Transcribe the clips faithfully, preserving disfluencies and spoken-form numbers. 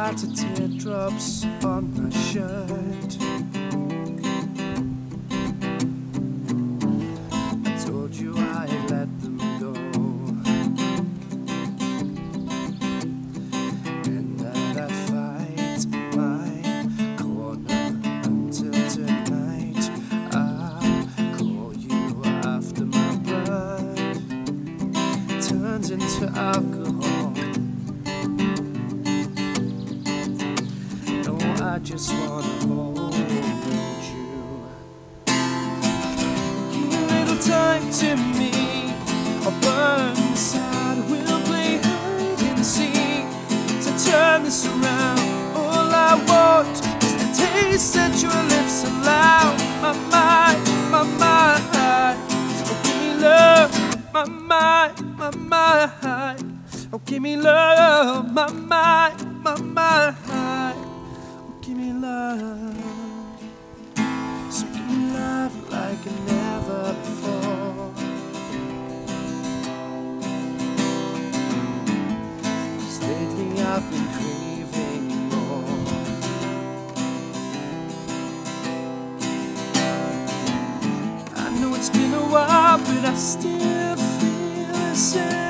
scattered teardrops on my shirt. I told you I let them go, and that I'd fight my corner until tonight. I'll call you after my blood turns into alcohol. I just wanna hold you. Give a little time to me, I'll burn inside. We'll play hide and seek to turn this around. All I want is the taste that your lips allow. My mind, my mind, oh give me love. My mind, my mind, oh give me love. My mind, my mind. Give me love, so give me love like never before. 'Cause lately I've been craving more. I know it's been a while, but I still feel the same.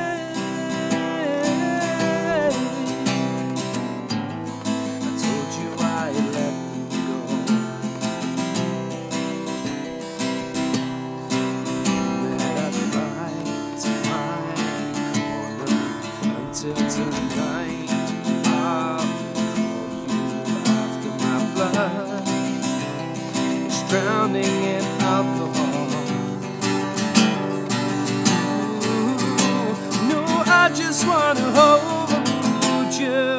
Till tonight, I'll call you after my blood is drowning in alcohol. Ooh, no, I just wanna hold you.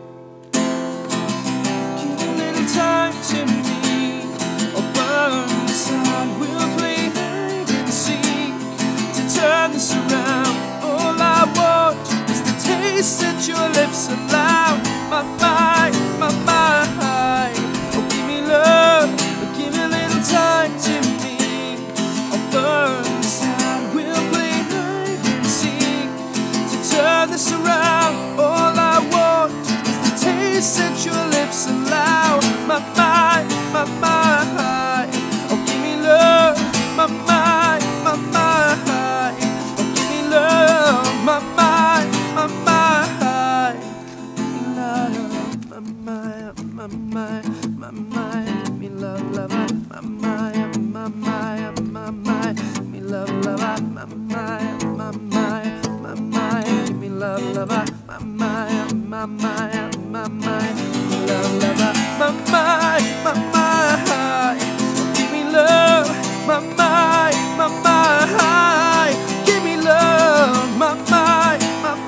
Give a little time to me, I'll burn inside. We'll play hide and seek to turn this around. All I want taste that your lips allow. My mind, my mind, oh give me love, oh give me a little time to me. I'll burn inside, we'll play hide and seek to turn this around. All I want is the taste that your lips allow. My mind, my mind, oh give me love. My mind, my mind, oh give me love. My mind, my mind, love, my mind, my mind, my mind, me love, love, my mind, my mind, my mind, me love, love, my mind, my mind, my mind, me love, love, my mind, my mind, my mind, me love, love, my mind, my mind, give me love, my mind, my mind, give me love, my mind.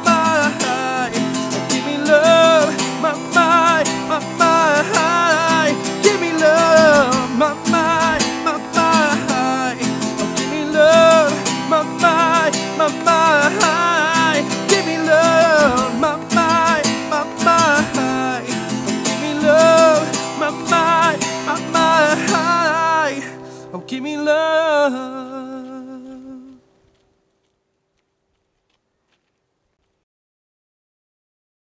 My mind, my mind, give me love. My mind, my mind, oh give me love. My mind, my mind, give me love. My mind, my mind, oh give me love. My mind, my mind, oh give me love.